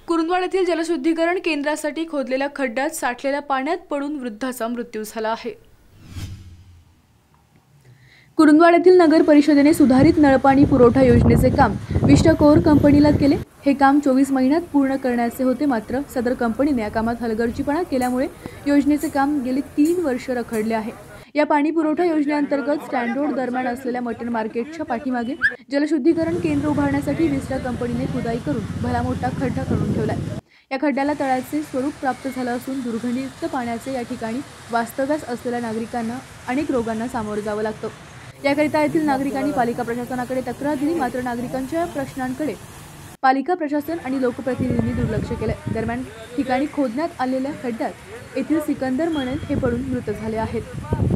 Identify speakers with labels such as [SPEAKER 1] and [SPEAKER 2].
[SPEAKER 1] कुरुंदवाड येथील जलशुद्धीकरण केंद्रासाठी खोदलेल्या खड्ड्यात साठलेल्या पाण्यात पडून वृद्धाचा मृत्यू झाला आहे। कुरुंदवाड येथील नगर परिषदेने सुधारित नळपाणी पुरवठा योजनेचे काम विस्टा कोर कंपनीला केले। हे काम 24 महिन्यात पूर्ण करण्याचे होते, मात्र सदर कंपनीने या कामात हलगर्जीपणा केल्यामुळे योजनेचे काम गेली 3 वर्ष रखडले आहे। या पाणी पुरवठा योजनेअंतर्गत स्टँड रोड दरम्यान असलेल्या मटन मार्केटच्या पाठीमागे जलशुद्धीकरण केंद्र उभारण्यासाठी विस्टा कंपनीने खुदाई करून भला मोठा खड्डा करून ठेवलाय। या खड्ड्याला तळ्याचे स्वरूप प्राप्त झालं असून दुर्गंधीयुक्त पाण्याचे या ठिकाणी वास्तव्यास असलेल्या नागरिकांना अनेक रोगांना सामोरं जावं लागतं। याकरिता येथील नागरिकांनी पालिका प्रशासनाकडे तक्रार दिली, मात्र नागरिकांच्या प्रश्नांकडे पालिका प्रशासन आणि लोकप्रतिनिधींनी दुर्लक्ष केले। दरम्यान ठिकाणी खोदण्यात आलेल्या खड्ड्यात येथील सिकंदर मणेल हे पडून मृत झाले आहेत।